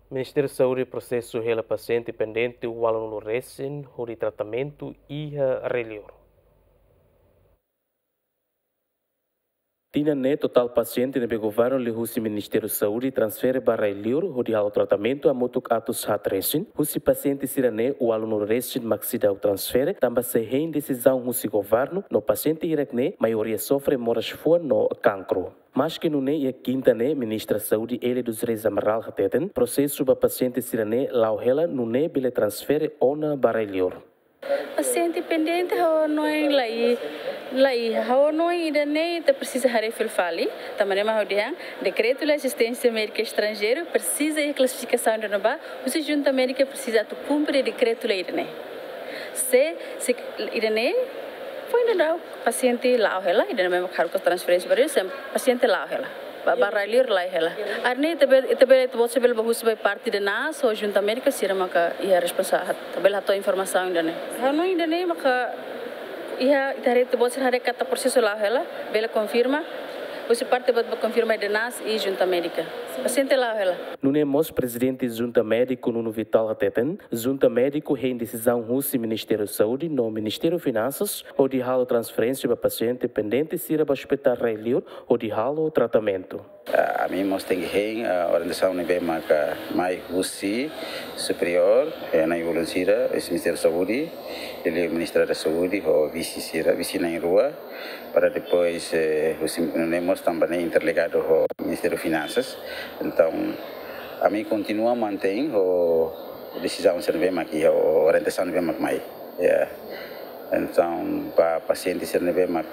Ministério da Saúde processo rela paciente pendente o aluno recém de tratamento e a relior. Tinha total paciente no governo lhe o Ministério da Saúde transfere para relior o de tratamento a motuk atos hat recém. O paciente sirane o aluno recém maxida o transfere também se em decisão o governo no paciente irecne maioria sofre moras fua no cancro. Mas que não é a quinta ministra da Saúde ele dos Reis Amaral hateten processo para paciente sirane lauhela não é bile transfere ona para relior. Paciente pendente não é lai não é ainda nem precisa harefil fali também mais dia decreto de assistência médica estrangeiro precisa de classificação de nova o junta médica precisa tu cumprir decreto lei né se irene foi ainda paciente lá ela ainda mesmo caro com transferência para isso paciente lá ela baralhar lá ela arne também você bel bahus by parte de nas ou junta médica sira maka ia responsável também lá toda informação ainda né não ainda nem maka ia dari você hari kata prosesso lá ela bela confirma você parte para confirmar de nas e junta médica paciente lá ela não é mos presidente junta médico no Vital Hateten junta médico em decisão russo Ministério da Saúde no Ministério Finanças ou de halo transferência para paciente pendente se para hospital relior ou de halo tratamento. A mim nós tem que a orientação nível mais russi superior na evolução esse Ministério da Saúde ele é Ministério da Saúde ou vice na rua para depois nós também interligado ao Ministério Finanças então a mim continua mantém a decisão ser bem aqui a orientação bem mais então para paciente ser bem mais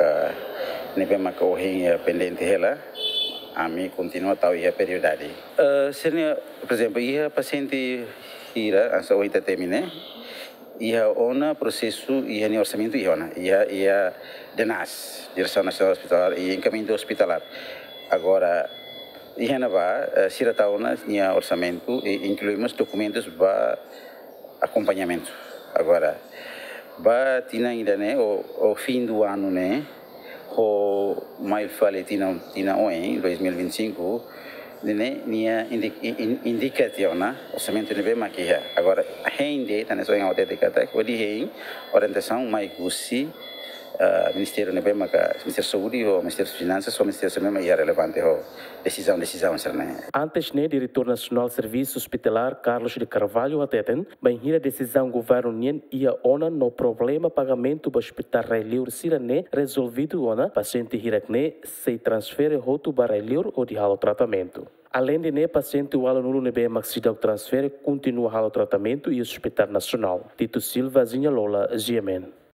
o pendente ela a mim continua tal e a periodidade. Por exemplo, a paciente ira, essa oita termine, ia ona processo ia no orçamento ia DNAS, Direção Nacional Hospitalar, e encaminho hospitalar. Agora, ia na vá, se a tauna ia orçamento e incluímos documentos para acompanhamento. Agora, vai tinha ainda né o fim do ano né o mais falei tinha em 2025 né nia indicação na orçamento de bem aqui agora ainda tá nessa outra decada que de orientação mais gussi Ministério de bem Ministério da Saúde ou Ministério das Finanças ou Ministério mesmo é relevante o decisão né antes diretor nacional serviço hospitalar Carlos de Carvalho ateten bem a decisão governo nien ia ona no problema pagamento do hospital relior sirane resolvido ona paciente hirakne se transfere roto para relior ou de halo tratamento. Além de paciente o aluno nebe maxidal transfere continua halo tratamento e hospital nacional. Tito Silva, Zinha Lola, GMN.